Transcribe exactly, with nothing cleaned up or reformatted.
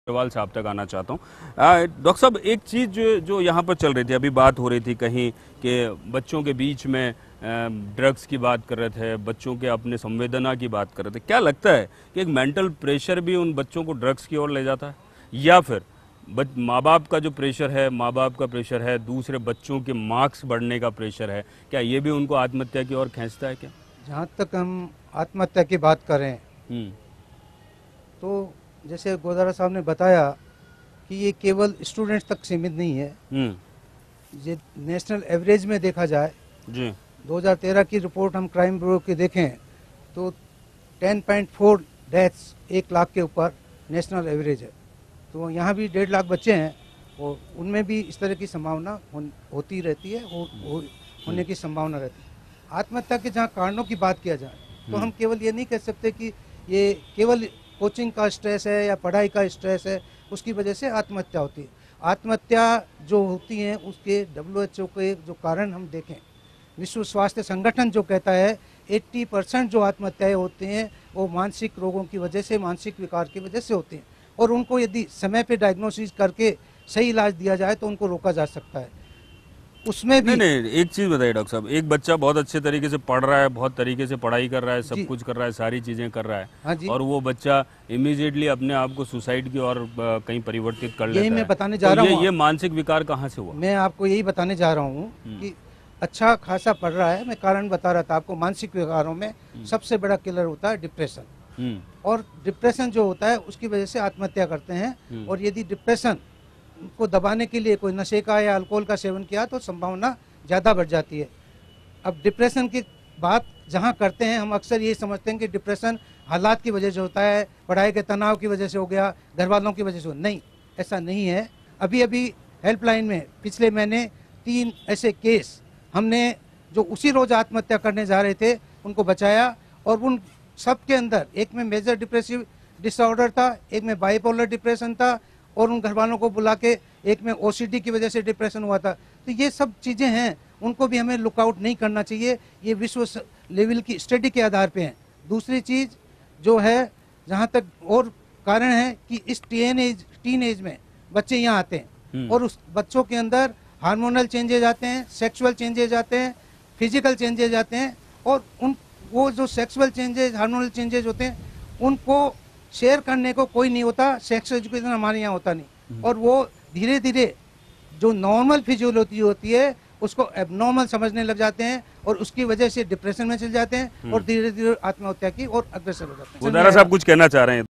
अग्रवाल साहब तक आना चाहता हूँ। डॉक्टर साहब, एक चीज़ जो, जो यहाँ पर चल रही थी, अभी बात हो रही थी कहीं कि बच्चों के बीच में ड्रग्स की बात कर रहे थे, बच्चों के अपने संवेदना की बात कर रहे थे। क्या लगता है कि एक मेंटल प्रेशर भी उन बच्चों को ड्रग्स की ओर ले जाता है, या फिर माँ बाप का जो प्रेशर है, माँ बाप का प्रेशर है, दूसरे बच्चों के मार्क्स बढ़ने का प्रेशर है, क्या ये भी उनको आत्महत्या की ओर खींचता है? क्या जहाँ तक हम आत्महत्या की बात करें तो जैसे गोदारा साहब ने बताया कि ये केवल स्टूडेंट्स तक सीमित नहीं है। ये नेशनल एवरेज में देखा जाए जी दो हज़ार तेरह की रिपोर्ट हम क्राइम ब्यूरो की देखें तो दस पॉइंट चार डेथ्स एक लाख के ऊपर नेशनल एवरेज है। तो यहाँ भी डेढ़ लाख बच्चे हैं और उनमें भी इस तरह की संभावना हो, होती रहती है, हो, हो, होने की संभावना रहती है। आत्महत्या के जहाँ कारणों की बात किया जाए तो हम केवल ये नहीं कह सकते कि ये केवल कोचिंग का स्ट्रेस है या पढ़ाई का स्ट्रेस है, उसकी वजह से आत्महत्या होती है। आत्महत्या जो होती है उसके डब्ल्यू एच ओ के जो कारण हम देखें, विश्व स्वास्थ्य संगठन जो कहता है अस्सी परसेंट जो आत्महत्याएं होती हैं वो मानसिक रोगों की वजह से, मानसिक विकार की वजह से होती हैं, और उनको यदि समय पे डायग्नोसिस करके सही इलाज दिया जाए तो उनको रोका जा सकता है। उसमें भी नहीं नहीं एक चीज़ बताइए डॉक्टर साहब, एक बच्चा बहुत अच्छे तरीके से पढ़ रहा है, बहुत तरीके से पढ़ाई कर रहा है, सब कुछ कर रहा है, सारी चीज़ें कर रहा है, हाँ जी, और वो बच्चा इमीडिएटली अपने आप को सुसाइड की ओर कहीं परिवर्तित कर लेता है। यही मैं बताने जा रहा हूँ। ये, ये मानसिक विकार कहाँ से हुआ? मैं आपको यही बताने जा रहा हूँ कि अच्छा खासा पढ़ रहा है, मैं कारण बता रहा था आपको। मानसिक विकारों में सबसे बड़ा किलर होता है डिप्रेशन, और डिप्रेशन जो होता है उसकी वजह से आत्महत्या करते हैं। और यदि डिप्रेशन को दबाने के लिए कोई नशे का या अल्कोहल का सेवन किया तो संभावना ज़्यादा बढ़ जाती है। अब डिप्रेशन की बात जहाँ करते हैं हम अक्सर ये समझते हैं कि डिप्रेशन हालात की वजह से होता है, पढ़ाई के तनाव की वजह से हो गया, घर वालों की वजह से हो। नहीं, ऐसा नहीं है। अभी अभी हेल्पलाइन में पिछले महीने तीन ऐसे केस हमने जो उसी रोज़ आत्महत्या करने जा रहे थे उनको बचाया, और उन सब के अंदर एक में मेजर डिप्रेसिव डिसऑर्डर था, एक में बाइपोलर डिप्रेशन था, और उन घर वालों को बुला के एक में ओ सी डी की वजह से डिप्रेशन हुआ था। तो ये सब चीज़ें हैं, उनको भी हमें लुकआउट नहीं करना चाहिए। ये विश्व लेवल की स्टडी के आधार पे हैं। दूसरी चीज़ जो है, जहाँ तक और कारण है कि इस टीन एज टीन एज में बच्चे यहाँ आते हैं और उस बच्चों के अंदर हार्मोनल चेंजेज आते हैं, सेक्सुअल चेंजेज आते हैं, फिजिकल चेंजेज आते हैं, और उन वो जो सेक्सुअल चेंजेज, हार्मोनल चेंजेज होते हैं उनको शेयर करने को कोई नहीं होता। सेक्स एजुकेशन हमारे यहाँ होता नहीं, और वो धीरे धीरे जो नॉर्मल फिजियोलॉजी होती है उसको एबनॉर्मल समझने लग जाते हैं, और उसकी वजह से डिप्रेशन में चले जाते हैं और धीरे धीरे आत्महत्या की और अग्रसर हो जाते हैं। गोदारा साहब कुछ कहना चाह रहे हैं?